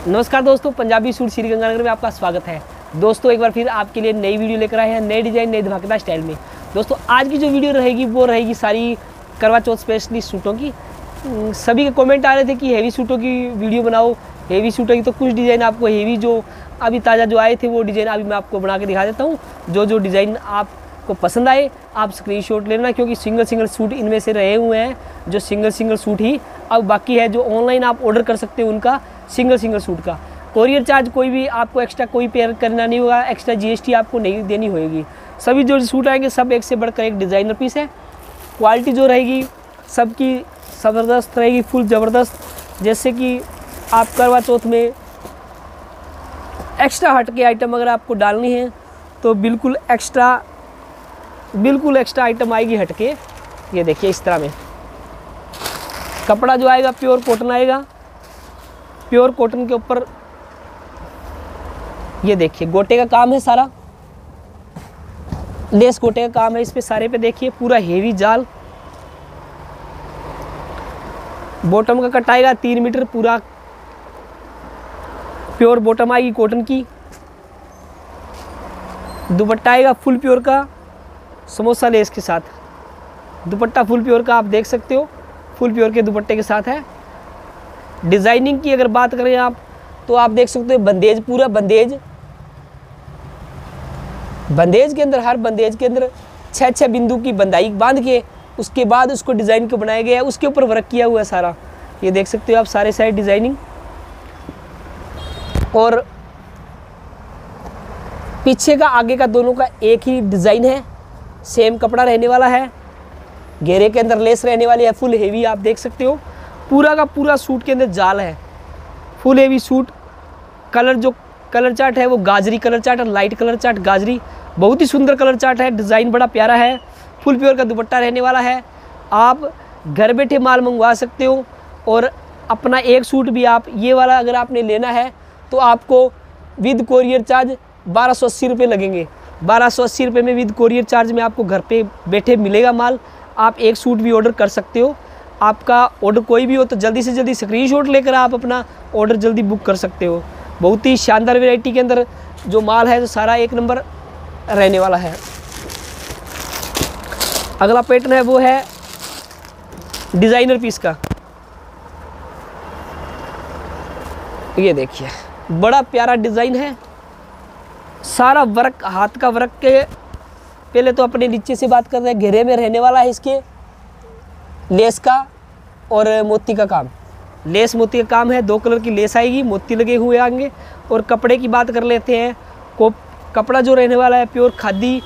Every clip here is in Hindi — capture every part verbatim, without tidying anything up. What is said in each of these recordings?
नमस्कार दोस्तों, पंजाबी सूट श्री गंगानगर में आपका स्वागत है। दोस्तों एक बार फिर आपके लिए नई वीडियो लेकर आए हैं, नए डिज़ाइन नए धमाकेदार स्टाइल में। दोस्तों आज की जो वीडियो रहेगी वो रहेगी सारी करवा चौथ स्पेशली सूटों की। सभी के कमेंट आ रहे थे कि हेवी सूटों की वीडियो बनाओ, हेवी सूटों की। तो कुछ डिज़ाइन आपको हेवी जो अभी ताज़ा जो आए थे वो डिज़ाइन अभी मैं आपको बना के दिखा देता हूँ। जो जो डिज़ाइन आपको पसंद आए आप स्क्रीनशॉट लेना, क्योंकि सिंगल सिंगल सूट इनमें से रहे हुए हैं जो सिंगल सिंगल सूट ही अब बाकी है। जो ऑनलाइन आप ऑर्डर कर सकते हो उनका सिंगल सिंगल सूट का कोरियर चार्ज कोई भी आपको एक्स्ट्रा कोई पेयर करना नहीं होगा, एक्स्ट्रा जीएसटी आपको नहीं देनी होगी। सभी जो सूट आएंगे सब एक से बढ़कर एक डिज़ाइनर पीस है। क्वालिटी जो रहेगी सबकी ज़बरदस्त रहेगी, फुल ज़बरदस्त। जैसे कि आप करवा चौथ में एक्स्ट्रा हट के आइटम अगर आपको डालनी है तो बिल्कुल एक्स्ट्रा बिल्कुल एक्स्ट्रा आइटम आएगी हट के। ये देखिए इस तरह में कपड़ा जो आएगा प्योर कॉटन आएगा। प्योर कॉटन के ऊपर ये देखिए गोटे का काम है, सारा लेस गोटे का काम है इस पे सारे पे। देखिए पूरा हेवी जाल। बॉटम का कट आएगा तीन मीटर, पूरा प्योर बॉटम आएगी कॉटन की। दुपट्टा आएगा फुल प्योर का समोसा लेस के साथ। दुपट्टा फुल प्योर का आप देख सकते हो, फुल प्योर के दुपट्टे के साथ है। डिज़ाइनिंग की अगर बात करें आप तो आप देख सकते हो बंदेज, पूरा बंदेज। बंदेज के अंदर हर बंदेज के अंदर छः छः बिंदु की बंदाई बांध के उसके बाद उसको डिज़ाइन को बनाया गया है। उसके ऊपर वर्क किया हुआ है सारा। ये देख सकते हो आप सारे साइड डिज़ाइनिंग। और पीछे का आगे का दोनों का एक ही डिज़ाइन है, सेम कपड़ा रहने वाला है। घेरे के अंदर लेस रहने वाली है, फुल हेवी आप देख सकते हो। पूरा का पूरा सूट के अंदर जाल है, फुल हेवी सूट। कलर जो कलर चार्ट है वो गाजरी कलर चार्ट है, लाइट कलर चार्ट गाजरी। बहुत ही सुंदर कलर चार्ट है, डिज़ाइन बड़ा प्यारा है। फुल प्योर का दुपट्टा रहने वाला है। आप घर बैठे माल मंगवा सकते हो। और अपना एक सूट भी आप ये वाला अगर आपने लेना है तो आपको विद कोरियर चार्ज बारह सौ अस्सी रुपये लगेंगे। बारह सौ अस्सी रुपये में विद कोरियर चार्ज में आपको घर पे बैठे मिलेगा माल। आप एक सूट भी ऑर्डर कर सकते हो। आपका ऑर्डर कोई भी हो तो जल्दी से जल्दी स्क्रीनशॉट लेकर आप अपना ऑर्डर जल्दी बुक कर सकते हो। बहुत ही शानदार वैरायटी के अंदर जो माल है तो सारा एक नंबर रहने वाला है। अगला पैटर्न है वो है डिज़ाइनर पीस का। ये देखिए बड़ा प्यारा डिज़ाइन है, सारा वर्क हाथ का वर्क के। पहले तो अपने नीचे से बात कर रहे हैं, घेरे में रहने वाला है इसके लेस का और मोती का काम। लेस मोती का काम है, दो कलर की लेस आएगी, मोती लगे हुए आएंगे। और कपड़े की बात कर लेते हैं। को कपड़ा जो रहने वाला है pure khadi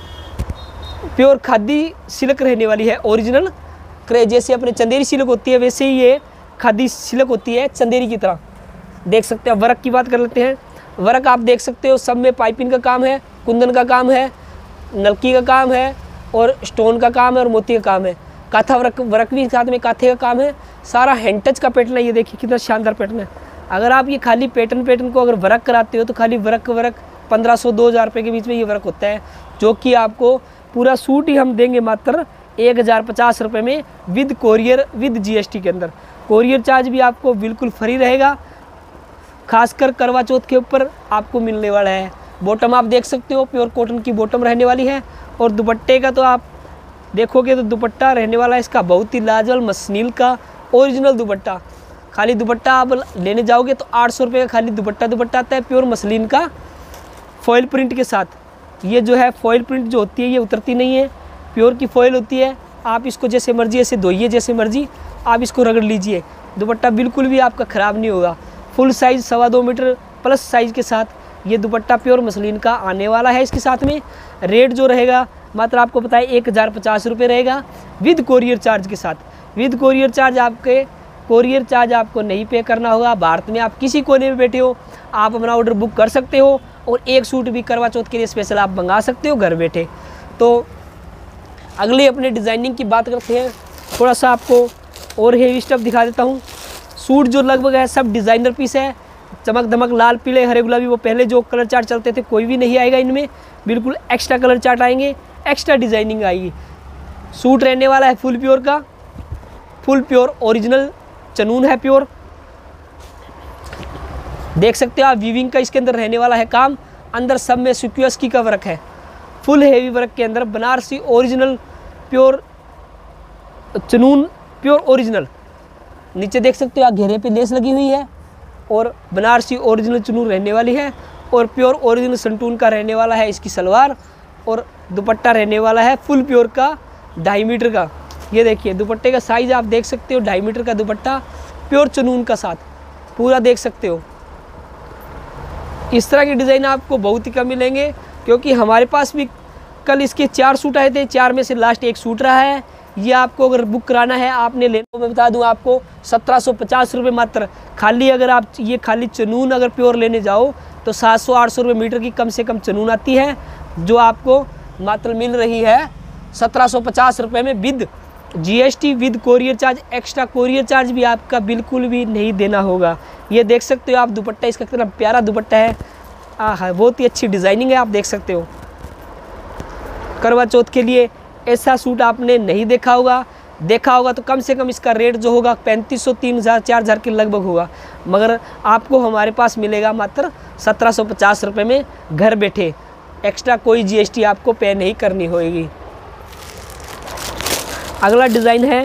pure khadi silk रहने वाली है, ओरिजिनल। जैसे अपने चंदेरी सिल्क होती है वैसे ही ये खादी सिल्क होती है, चंदेरी की तरह। देख सकते हैं। वर्क की बात कर लेते हैं। वर्क आप देख सकते हो सब में पाइपिंग का काम है, कुंदन का काम है, नलकी का काम है और स्टोन का काम है और मोती का काम है। काथा वर्क वर्क भी साथ में काथे का काम है। सारा हैंड टच का पैटर्न है। ये देखिए कितना शानदार पैटर्न है। अगर आप ये खाली पैटर्न पैटर्न को अगर वर्क कराते हो तो खाली वर्क वर्क पंद्रह सौ दो हज़ार रुपये के बीच में ये वर्क होता है, जो कि आपको पूरा सूट ही हम देंगे मात्र एक हज़ार पचास रुपये में विद कोरियर विद जीएसटी के अंदर। कोरियर चार्ज भी आपको बिल्कुल फ्री रहेगा, खासकर करवा चौथ के ऊपर आपको मिलने वाला है। बॉटम आप देख सकते हो प्योर कॉटन की बॉटम रहने वाली है। और दुपट्टे का तो आप देखोगे तो दुपट्टा रहने वाला है इसका बहुत ही लाजवाब मसनील का ओरिजिनल दुपट्टा। खाली दुपट्टा आप लेने जाओगे तो आठ सौ रुपये का खाली दुपट्टा दुपट्टा आता है प्योर मसलिन का फॉइल प्रिंट के साथ। ये जो है फॉइल प्रिंट जो होती है ये उतरती नहीं है, प्योर की फॉइल होती है। आप इसको जैसे मर्जी ऐसे धोइए, जैसे मर्जी आप इसको रगड़ लीजिए, दुपट्टा बिल्कुल भी आपका ख़राब नहीं होगा। फुल साइज़ सवा दो मीटर प्लस साइज़ के साथ ये दुपट्टा प्योर मसलिन का आने वाला है। इसके साथ में रेट जो रहेगा मात्र आपको पता है एक हज़ार पचास रुपये रहेगा विद कोरियर चार्ज के साथ। विद कोरियर चार्ज आपके कोरियर चार्ज आपको नहीं पे करना होगा। भारत में आप किसी कोने में बैठे हो आप अपना ऑर्डर बुक कर सकते हो और एक सूट भी करवा चौथ के लिए स्पेशल आप मंगा सकते हो घर बैठे। तो अगले अपने डिज़ाइनिंग की बात करते हैं। थोड़ा सा आपको और हेवी स्टफ दिखा देता हूँ। सूट जो लगभग है सब डिज़ाइनर पीस है, चमक धमक लाल पीले हरे गुलाबी वो पहले जो कलर चार्ट चलते थे कोई भी नहीं आएगा इनमें। बिल्कुल एक्स्ट्रा कलर चार्ट आएंगे, एक्स्ट्रा डिज़ाइनिंग आएगी। सूट रहने वाला है फुल प्योर का, फुल प्योर ओरिजिनल चनून है प्योर। देख सकते हो आप, वीविंग का इसके अंदर रहने वाला है काम। अंदर सब में सिक्वेंस का वर्क है, फुल हेवी वर्क के अंदर बनारसी ओरिजिनल प्योर चनून, प्योर ओरिजिनल। नीचे देख सकते हो आप, घेरे पे लेस लगी हुई है और बनारसी ओरिजिनल चनून रहने वाली है और प्योर ओरिजिनल संटून का रहने वाला है इसकी सलवार। और दुपट्टा रहने वाला है फुल प्योर का ढाई मीटर का। ये देखिए दुपट्टे का साइज़ आप देख सकते हो, ढाई मीटर का दुपट्टा प्योर चनून का साथ पूरा देख सकते हो। इस तरह के डिज़ाइन आपको बहुत ही कम मिलेंगे, क्योंकि हमारे पास भी कल इसके चार सूट आए थे, चार में से लास्ट एक सूट रहा है। ये आपको अगर बुक कराना है, आपने लेना, मैं बता दूं आपको सत्रह सौ पचास रुपये मात्र। खाली अगर आप ये खाली चनून अगर प्योर लेने जाओ तो सात सौ आठ सौ रुपये मीटर की कम से कम चनून आती है, जो आपको मात्र मिल रही है सत्रह सौ पचास रुपये में with GST, with courier charge. Extra courier charge भी आपका बिल्कुल भी नहीं देना होगा। ये देख सकते हो आप दुपट्टा, इसका कितना प्यारा दुपट्टा है। हाँ, बहुत ही अच्छी डिज़ाइनिंग है, आप देख सकते हो। करवा चौथ के लिए ऐसा सूट आपने नहीं देखा होगा, देखा होगा तो कम से कम इसका रेट जो होगा पैंतीस सौ तीन हज़ार चार हज़ार के लगभग होगा, मगर आपको हमारे पास मिलेगा मात्र सत्रह सौ पचास रुपये में घर बैठे। एक्स्ट्रा कोई जीएसटी आपको पे नहीं करनी होगी। अगला डिज़ाइन है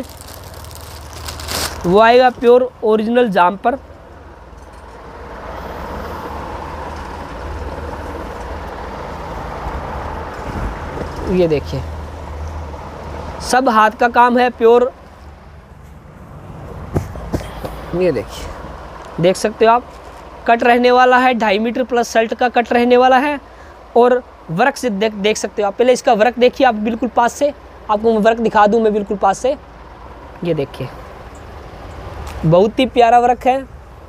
वो आएगा प्योर ओरिजिनल जाम पर। ये देखिए सब हाथ का काम है प्योर। ये देखिए देख सकते हो आप, कट रहने वाला है ढाई मीटर प्लस शर्ट का कट रहने वाला है और वर्क से देख देख सकते हो आप। पहले इसका वर्क देखिए आप बिल्कुल पास से, आपको मैं वर्क दिखा दूं मैं बिल्कुल पास से। ये देखिए बहुत ही प्यारा वर्क है।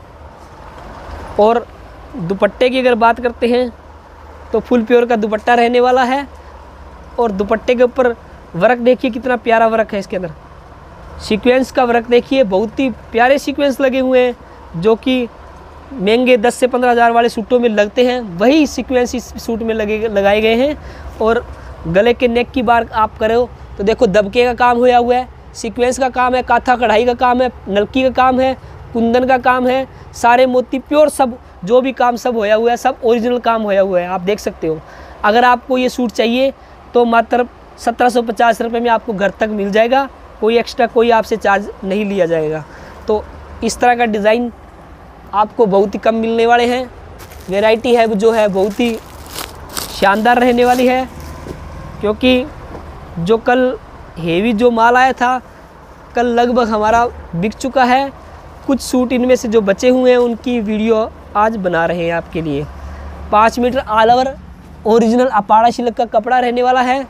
और दुपट्टे की अगर बात करते हैं तो फुल प्योर का दुपट्टा रहने वाला है और दुपट्टे के ऊपर वर्क देखिए कितना प्यारा वर्क है। इसके अंदर सीक्वेंस का वर्क देखिए, बहुत ही प्यारे सीक्वेंस लगे हुए हैं, जो कि महंगे दस से पंद्रह हज़ार वाले सूटों में लगते हैं, वही सीक्वेंस इस सूट में लगे लगाए गए हैं। और गले के नेक की बात आप करो तो देखो दबके का काम होया हुआ है, सीक्वेंस का काम है, काथा कढ़ाई का काम है, नलकी का काम है, कुंदन का काम है, सारे मोती प्योर, सब जो भी काम सब होया हुआ है, सब ओरिजिनल काम होया हुआ है, आप देख सकते हो। अगर आपको ये सूट चाहिए तो मात्र सत्रह सौ पचास रुपये में आपको घर तक मिल जाएगा, कोई एक्स्ट्रा कोई आपसे चार्ज नहीं लिया जाएगा। तो इस तरह का डिज़ाइन आपको बहुत ही कम मिलने वाले हैं। वैरायटी है जो है बहुत ही शानदार रहने वाली है, क्योंकि जो कल हेवी जो माल आया था कल लगभग हमारा बिक चुका है। कुछ सूट इनमें से जो बचे हुए हैं उनकी वीडियो आज बना रहे हैं आपके लिए। पाँच मीटर ऑल ओवर ओरिजिनल अपाड़ा सिल्क का कपड़ा रहने वाला है,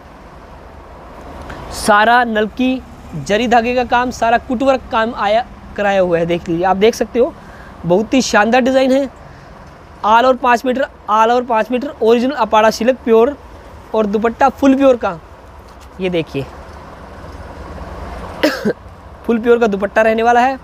सारा नलकी जरी धागे का काम, सारा कुटवर्क काम आया कराया हुआ है। देख लीजिए आप देख सकते हो, बहुत ही शानदार डिज़ाइन है। ऑल ओवर पाँच मीटर ऑल ओवर पाँच मीटर ओरिजिनल अपाड़ा सिल्क प्योर और दुपट्टा फुल प्योर का। ये देखिए फुल प्योर का दुपट्टा रहने वाला है।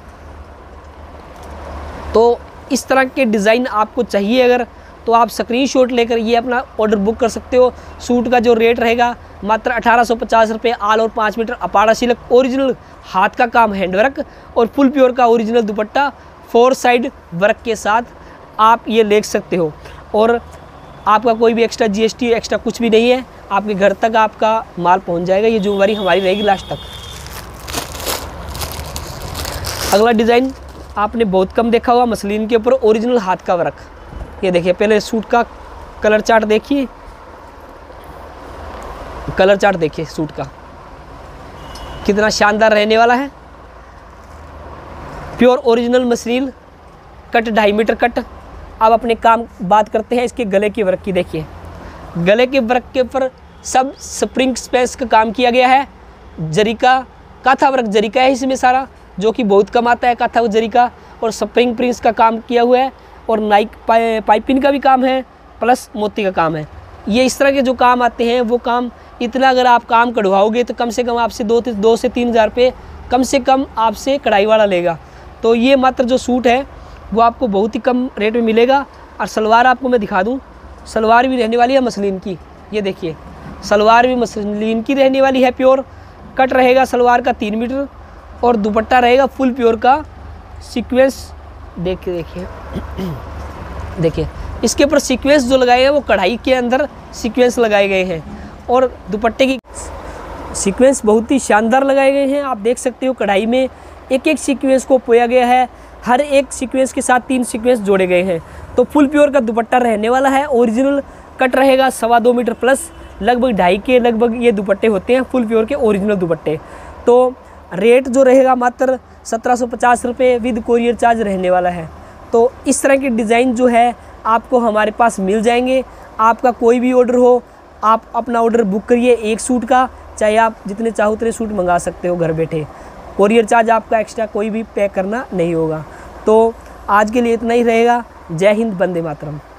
तो इस तरह के डिज़ाइन आपको चाहिए अगर, तो आप स्क्रीनशॉट लेकर ये अपना ऑर्डर बुक कर सकते हो। सूट का जो रेट रहेगा मात्र अठारह सौ पचास रुपये, ऑल और पाँच मीटर अपाड़ा सिल्क ओरिजिनल हाथ का काम हैंडवर्क और फुल प्योर का original dupatta four side work के साथ आप ये ले सकते हो। और आपका कोई भी एक्स्ट्रा जीएसटी एक्स्ट्रा कुछ भी नहीं है, आपके घर तक आपका माल पहुंच जाएगा। ये जिम्मेवारी हमारी रहेगी लास्ट तक। अगला डिज़ाइन आपने बहुत कम देखा होगा, मसलिन के ऊपर ओरिजिनल हाथ का वर्क। ये देखिए पहले सूट का कलर चार्ट देखिए, कलर चार्ट देखिए सूट का कितना शानदार रहने वाला है। प्योर ओरिजिनल मसलिन कट ढाई मीटर कट। अब अपने काम बात करते हैं इसके गले के वर्क की। देखिए गले के वर्क के ऊपर सब स्प्रिंग स्पेस का काम किया गया है। जरी का काथा वर्क जरी का है इसमें सारा, जो कि बहुत कम आता है काथा जरी का। और स्प्रिंग प्रिंट्स का काम किया हुआ है और नाइक पाइ पाइपिंग का भी काम है, प्लस मोती का काम है। ये इस तरह के जो काम आते हैं वो काम इतना अगर आप काम कढ़वाओगे तो कम से कम आपसे दो दो से तीन हज़ार रुपये कम से कम आपसे कढ़ाई वाला लेगा। तो ये मात्र जो सूट है वो आपको बहुत ही कम रेट में मिलेगा। और सलवार आपको मैं दिखा दूँ, सलवार भी रहने वाली है मसलिन की। ये देखिए सलवार भी मसलिन की रहने वाली है, प्योर कट रहेगा सलवार का तीन मीटर और दुपट्टा रहेगा फुल प्योर का। सीक्वेंस देख के देखिए देखिए इसके ऊपर सीक्वेंस जो लगाए हैं वो कढ़ाई के अंदर सीक्वेंस लगाए गए हैं और दुपट्टे की सीक्वेंस बहुत ही शानदार लगाए गए हैं। आप देख सकते हो कढ़ाई में एक एक सीक्वेंस को पोया गया है, हर एक सीक्वेंस के साथ तीन सीक्वेंस जोड़े गए हैं। तो फुल प्योर का दुपट्टा रहने वाला है। ओरिजिनल कट रहेगा सवा दो मीटर प्लस, लगभग ढाई के लगभग ये दुपट्टे होते हैं फुल प्योर के ओरिजिनल दुपट्टे। तो रेट जो रहेगा मात्र सत्रह सौ पचास रुपये विद कोरियर चार्ज रहने वाला है। तो इस तरह के डिज़ाइन जो है आपको हमारे पास मिल जाएंगे। आपका कोई भी ऑर्डर हो, आप अपना ऑर्डर बुक करिए एक सूट का, चाहे आप जितने चाहो उतने सूट मंगा सकते हो घर बैठे। कोरियर चार्ज आपका एक्स्ट्रा कोई भी पे करना नहीं होगा। तो आज के लिए इतना ही रहेगा। जय हिंद, वंदे मातरम।